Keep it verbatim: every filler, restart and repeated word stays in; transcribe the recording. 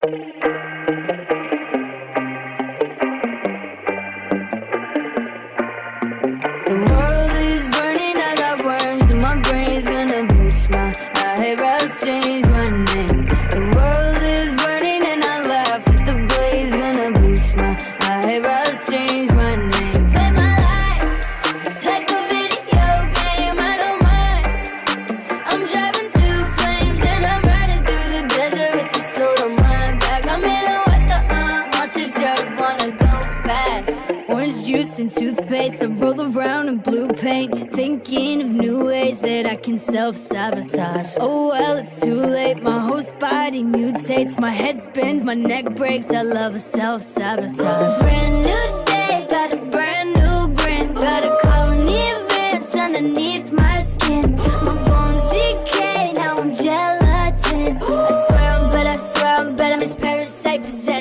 world is burning, I got worms in my brain's gonna bleach my eyebrows, change my name. The world is burning and I laugh at the blaze, gonna bleach my eyebrows, change my name. Play my life like a video game, I don't mind. I'm driving through flames and I'm riding through the desert with the soul on my back. I'm in a what the uh, wants to jump, wanna go fast. Orange juice and toothpaste, I roll around in blue paint, thinking of new ways that I can self-sabotage. Oh well, it's too late, my host body mutates, my head spins, my neck breaks, I love a self-sabotage. Brand new day, got a brand new grin, got a colony of ants underneath my skin. My bones decay, now I'm gelatin. I swear I'm better, I swear I'm better, Miss Parasite possessed.